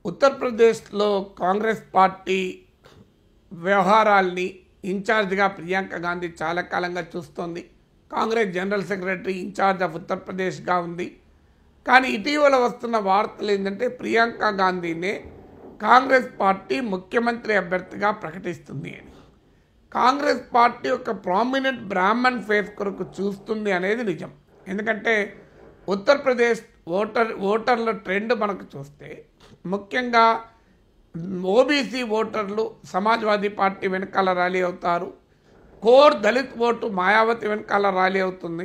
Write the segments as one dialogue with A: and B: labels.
A: ఉత్తరప్రదేశ్లో కాంగ్రెస్ పార్టీ వ్యవహారాల్ని ఇన్ఛార్జిగా ప్రియాంక గాంధీ చాలా కాలంగా చూస్తోంది. Congress general secretary in charge of ఉత్తరప్రదేశ్గా ఉంది. కానీ ఇటీవల వస్తున్న వార్తలు ఏంటంటే ప్రియాంక గాంధీనే కాంగ్రెస్ పార్టీ ముఖ్యమంత్రి అభ్యర్థిగా ప్రకటిస్తుంది అని. కాంగ్రెస్ పార్టీ ఒక ప్రామినెంట్ బ్రాహ్మణ్ ఫేస్ కొరకు చూస్తుంది అనేది నిజం. ఎందుకంటే ఉత్తరప్రదేశ్ ఓటర్ల ట్రెండ్ మనకు చూస్తే ముఖ్యంగా ఓబీసీ ఓటర్లు సమాజ్వాదీ పార్టీ వెనకాల ర్యాలీ అవుతారు. కోర్ దళిత్ ఓటు మాయావతి వెనకాల ర్యాలీ అవుతుంది.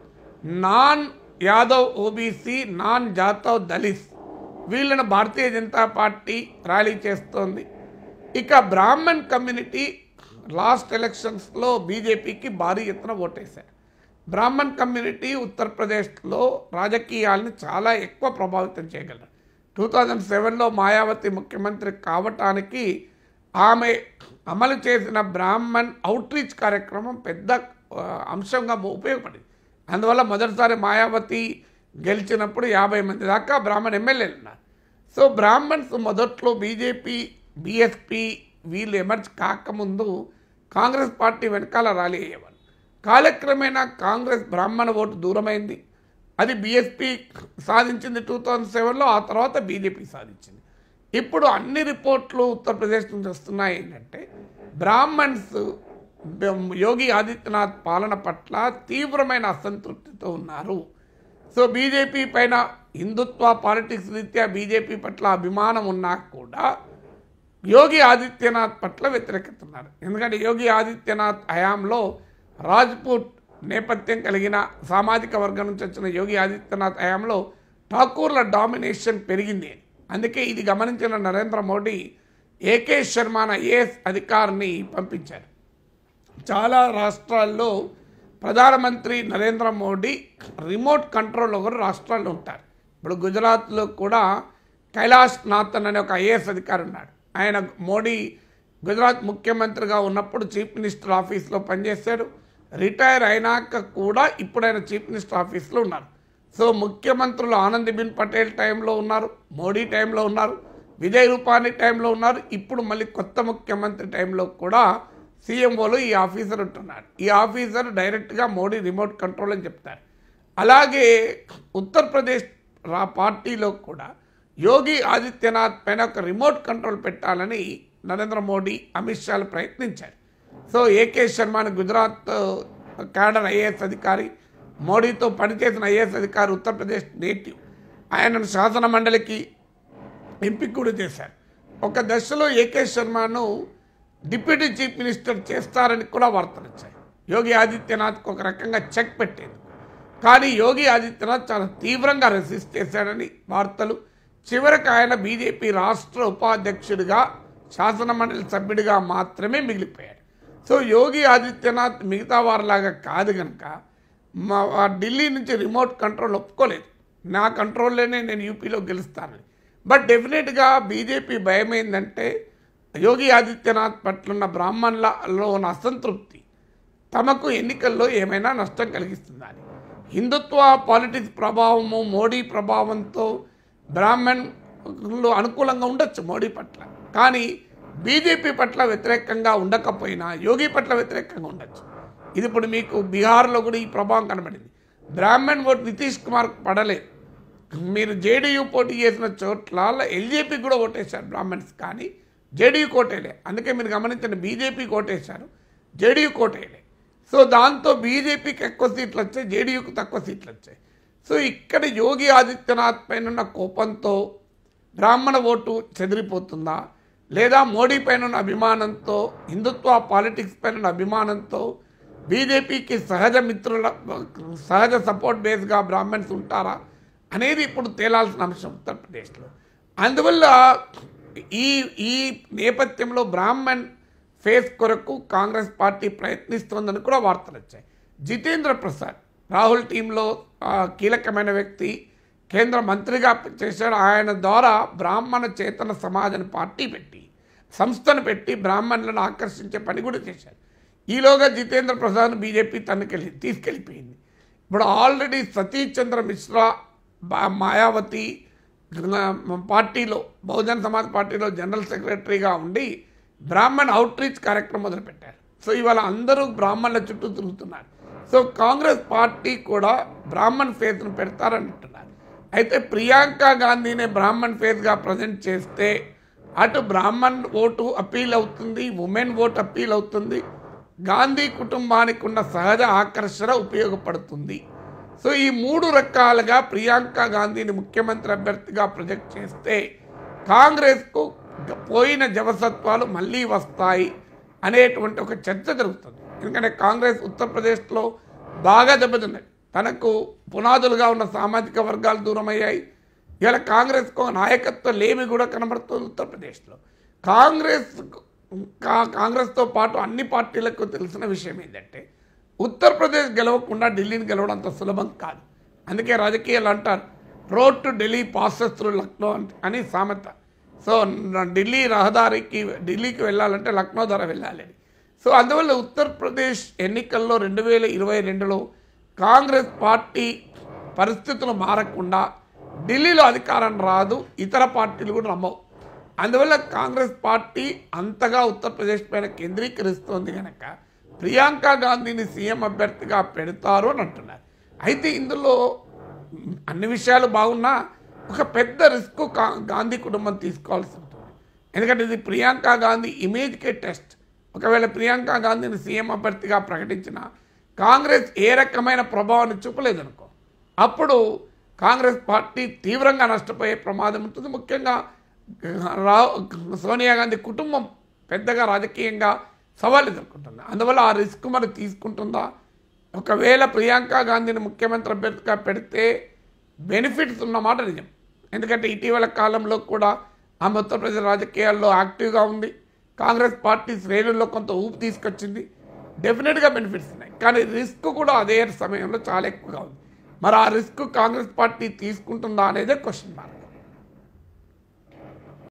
A: Non Yadav OBC, non Jatav Dalit వీళ్ళను భారతీయ జనతా పార్టీ ర్యాలీ చేస్తోంది. ఇక బ్రాహ్మణ్ కమ్యూనిటీ లాస్ట్ ఎలక్షన్స్లో బీజేపీకి భారీ ఎత్తున ఓటేశారు. బ్రాహ్మణ్ కమ్యూనిటీ ఉత్తరప్రదేశ్లో రాజకీయాలను చాలా ఎక్కువ ప్రభావితం చేయగలరు. 2007లో మాయావతి ముఖ్యమంత్రి కావటానికి ఆమె అమలు చేసిన బ్రాహ్మణ్ అవుట్రీచ్ కార్యక్రమం పెద్ద అంశంగా ఉపయోగపడింది. అందువల్ల మొదటిసారి మాయావతి గెలిచినప్పుడు 50 మంది దాకా బ్రాహ్మణ్ ఎమ్మెల్యేలు ఉన్నారు. సో బ్రాహ్మణ్స్ మొదట్లో బీజేపీ, బీఎస్పీ వీళ్ళు ఎమర్జ్ కాకముందు కాంగ్రెస్ పార్టీ వెనకాల ర్యాలీ అయ్యేవాళ్ళు. కాలక్రమేణా కాంగ్రెస్ బ్రాహ్మణ ఓటు దూరమైంది. అది బీఎస్పీ సాధించింది 2007లో, ఆ తర్వాత బీజేపీ సాధించింది. ఇప్పుడు అన్ని రిపోర్ట్లు ఉత్తరప్రదేశ్ నుంచి వస్తున్నాయి ఏంటంటే బ్రాహ్మణ్స్ యోగి ఆదిత్యనాథ్ పాలన పట్ల తీవ్రమైన అసంతృప్తితో ఉన్నారు. సో బీజేపీ పైన హిందుత్వ పాలిటిక్స్ రీత్యా బీజేపీ పట్ల అభిమానం ఉన్నా కూడా యోగి ఆదిత్యనాథ్ పట్ల వ్యతిరేకత ఉన్నారు. ఎందుకంటే యోగి ఆదిత్యనాథ్ హయాంలో రాజ్పూట్ నేపథ్యం కలిగిన సామాజిక వర్గం నుంచి వచ్చిన యోగి ఆదిత్యనాథ్ హయాంలో ఠాకూర్ల డామినేషన్ పెరిగింది. అందుకే ఇది గమనించిన నరేంద్ర మోడీ ఏకే శర్మ ఐఏఎస్ అధికారిని పంపించారు. చాలా రాష్ట్రాల్లో ప్రధానమంత్రి నరేంద్ర మోడీ రిమోట్ కంట్రోల్ ఒకరు రాష్ట్రాల్లో ఉంటారు. ఇప్పుడు గుజరాత్లో కూడా కైలాష్ నాథన్ అనే ఒక ఐఏఎస్ అధికారి ఉన్నాడు. ఆయన మోడీ గుజరాత్ ముఖ్యమంత్రిగా ఉన్నప్పుడు చీఫ్ మినిస్టర్ ఆఫీస్లో పనిచేశాడు. రిటైర్ అయినాక కూడా ఇప్పుడు ఆయన చీఫ్ మినిస్టర్ ఆఫీస్లో ఉన్నారు. సో ముఖ్యమంత్రులు ఆనందీబెన్ పటేల్ టైంలో ఉన్నారు, మోడీ టైంలో ఉన్నారు, విజయ్ రూపానీ టైంలో ఉన్నారు. ఇప్పుడు మళ్ళీ కొత్త ముఖ్యమంత్రి టైంలో కూడా సీఎంఓలో ఈ ఆఫీసర్ ఉంటున్నాడు. ఈ ఆఫీసర్ డైరెక్ట్గా మోడీ రిమోట్ కంట్రోల్ అని చెప్తారు. అలాగే ఉత్తరప్రదేశ్ పార్టీలో కూడా యోగి ఆదిత్యనాథ్ పైన ఒక రిమోట్ కంట్రోల్ పెట్టాలని నరేంద్ర మోడీ, అమిత్ షాలు ప్రయత్నించారు. సో ఏకే శర్మని గుజరాత్ క్యాడర్ ఐఏఎస్ అధికారి, మోడీతో పనిచేసిన ఐఏఎస్ అధికారి, ఉత్తరప్రదేశ్ నేటివ్, ఆయనను శాసన మండలికి ఎంపిక కూడా చేశారు. ఒక దశలో ఏకే శర్మను డిప్యూటీ చీఫ్ మినిస్టర్ చేస్తారని కూడా వార్తలు వచ్చాయి. యోగి ఆదిత్యనాథ్కి ఒక రకంగా చెక్ పెట్టేది. కానీ యోగి ఆదిత్యనాథ్ చాలా తీవ్రంగా రెసిస్ట్ చేశాడని వార్తలు. చివరికి ఆయన బీజేపీ రాష్ట్ర ఉపాధ్యక్షుడిగా, శాసన మండలి సభ్యుడిగా మాత్రమే మిగిలిపోయాడు. సో యోగి ఆదిత్యనాథ్ మిగతా వారిలాగా కాదు కనుక ఢిల్లీ నుంచి రిమోట్ కంట్రోల్ ఒప్పుకోలేదు. నా కంట్రోల్లోనే నేను యూపీలో గెలుస్తానని. బట్ డెఫినెట్గా బీజేపీ భయం ఏంటంటే యోగి ఆదిత్యనాథ్ పట్లున్న బ్రాహ్మణులలో ఉన్న అసంతృప్తి తమకు ఎన్నికల్లో ఏమైనా నష్టం కలిగిస్తుందా అని. హిందుత్వ పాలిటిక్స్ ప్రభావము, మోడీ ప్రభావంతో బ్రాహ్మణులు అనుకూలంగా ఉండొచ్చు మోడీ పట్ల, కానీ బీజేపీ పట్ల వ్యతిరేకంగా ఉండకపోయినా యోగి పట్ల వ్యతిరేకంగా ఉండొచ్చు. ఇది ఇప్పుడు మీకు బీహార్లో కూడా ఈ ప్రభావం కనబడింది. బ్రాహ్మణ్ ఓటు నితీష్ కుమార్కి పడలేదు. మీరు జేడీయూ పోటీ చేసిన చోట్ల ఎల్జేపీ కూడా ఓటేశారు బ్రాహ్మణ్స్, కానీ జేడీయూ కోటేలే. అందుకే మీరు గమనించండి, బీజేపీకి ఓటేశారు, జేడీయూ కోటేలే. సో దాంతో బీజేపీకి ఎక్కువ సీట్లు వచ్చాయి, జేడీయూకి తక్కువ సీట్లు వచ్చాయి. సో ఇక్కడ యోగి ఆదిత్యనాథ్ పైన ఉన్న కోపంతో బ్రాహ్మణ ఓటు చెదిరిపోతుందా, లేదా మోడీ పైన ఉన్న అభిమానంతో, హిందుత్వ పాలిటిక్స్ పైన ఉన్న అభిమానంతో బీజేపీకి సహజ సపోర్ట్ బేస్గా బ్రాహ్మణ్స్ ఉంటారా అనేది ఇప్పుడు తేలాల్సిన అంశం ఉత్తరప్రదేశ్లో. అందువల్ల ఈ నేపథ్యంలో బ్రాహ్మణ్ ఫేస్ కొరకు కాంగ్రెస్ పార్టీ ప్రయత్నిస్తోందని కూడా వార్తలు వచ్చాయి. జితేంద్ర ప్రసాద్ రాహుల్ టీంలో కీలకమైన వ్యక్తి, కేంద్ర మంత్రిగా చేశాడు. ఆయన ద్వారా బ్రాహ్మణ చేతన సమాజం పార్టీ పెట్టి, సంస్థను పెట్టి బ్రాహ్మణులను ఆకర్షించే పని కూడా చేశారు. ఈలోగా జితేంద్ర ప్రసాద్ను బీజేపీ తీసుకెళ్ళిపోయింది. ఇప్పుడు ఆల్రెడీ సతీష్ చంద్ర మిశ్రా, మాయావతి, పార్టీలో బహుజన్ సమాజ్ పార్టీలో జనరల్ సెక్రటరీగా ఉండి బ్రాహ్మణ్ అవుట్ రీచ్ కార్యక్రమం మొదలుపెట్టారు. సో ఇవాళ అందరూ బ్రాహ్మణుల చుట్టూ తిరుగుతున్నారు. సో కాంగ్రెస్ పార్టీ కూడా బ్రాహ్మణ్ ఫేస్ను పెడతారంటున్నారు. అయితే ప్రియాంక గాంధీనే బ్రాహ్మణ్ ఫేస్గా ప్రజెంట్ చేస్తే అటు బ్రాహ్మణ్ ఓటు అప్పీల్ అవుతుంది, ఉమెన్ ఓటు అప్పీల్ అవుతుంది, గాంధీ కుటుంబానికి ఉన్న సహజ ఆకర్షణ ఉపయోగపడుతుంది. సో ఈ 3 రకాలుగా ప్రియాంక గాంధీని ముఖ్యమంత్రి అభ్యర్థిగా ప్రొజెక్ట్ చేస్తే కాంగ్రెస్కు పోయిన జవసత్వాలు మళ్ళీ వస్తాయి అనేటువంటి ఒక చర్చ జరుగుతుంది. ఎందుకంటే కాంగ్రెస్ ఉత్తరప్రదేశ్లో బాగా దెబ్బతిన్నది. తనకు పునాదులుగా ఉన్న సామాజిక వర్గాలు దూరమయ్యాయి. ఇవాళ కాంగ్రెస్కు నాయకత్వ లేమి కూడా కనబడుతుంది ఉత్తరప్రదేశ్లో. కాంగ్రెస్తో పాటు అన్ని పార్టీలకు తెలిసిన విషయం ఏంటంటే ఉత్తరప్రదేశ్ గెలవకుండా ఢిల్లీని గెలవడం అంత సులభం కాదు. అందుకే రాజకీయాలు అంటారు road to Delhi passes through Lucknow అని సామెత. సో ఢిల్లీకి వెళ్ళాలంటే లక్నో ద్వారా వెళ్ళాలి. సో అందువల్ల ఉత్తరప్రదేశ్ ఎన్నికల్లో 2022లో కాంగ్రెస్ పార్టీ పరిస్థితులు మారకుండా ఢిల్లీలో అధికారం రాదు, ఇతర పార్టీలు కూడా నమ్మవు. అందువల్ల కాంగ్రెస్ పార్టీ అంతగా ఉత్తరప్రదేశ్ పైన కేంద్రీకరిస్తోంది కనుక ప్రియాంక గాంధీని సీఎం అభ్యర్థిగా పెడతారు అని అంటున్నారు. అయితే ఇందులో అన్ని విషయాలు బాగున్నా ఒక పెద్ద రిస్క్ గాంధీ కుటుంబం తీసుకోవాల్సి ఉంటుంది. ఎందుకంటే ఇది ప్రియాంక గాంధీ ఇమేజ్కే టెస్ట్. ఒకవేళ ప్రియాంక గాంధీని సీఎం అభ్యర్థిగా ప్రకటించిన కాంగ్రెస్ ఏ రకమైన ప్రభావాన్ని చూపలేదనుకో, అప్పుడు కాంగ్రెస్ పార్టీ తీవ్రంగా నష్టపోయే ప్రమాదం ఉంటుంది. ముఖ్యంగా సోనియా గాంధీ కుటుంబం పెద్దగా రాజకీయంగా సవాల్ ఎదుర్కొంటుంది. అందువల్ల ఆ రిస్క్ మరి తీసుకుంటుందా? ఒకవేళ ప్రియాంక గాంధీని ముఖ్యమంత్రి అభ్యర్థిగా పెడితే బెనిఫిట్స్ ఉన్నమాట నిజం. ఎందుకంటే ఇటీవల కాలంలో కూడా ఆమె ఉత్తరప్రదేశ్ రాజకీయాల్లో యాక్టివ్గా ఉంది. కాంగ్రెస్ పార్టీ శ్రేణుల్లో కొంత ఊపు తీసుకొచ్చింది. డెఫినెట్గా బెనిఫిట్స్ ఉన్నాయి. కానీ రిస్క్ కూడా అదే సమయంలో చాలా ఎక్కువగా ఉంది. మరి ఆ రిస్క్ కాంగ్రెస్ పార్టీ తీసుకుంటుందా అనేదే క్వశ్చన్ మార్క్.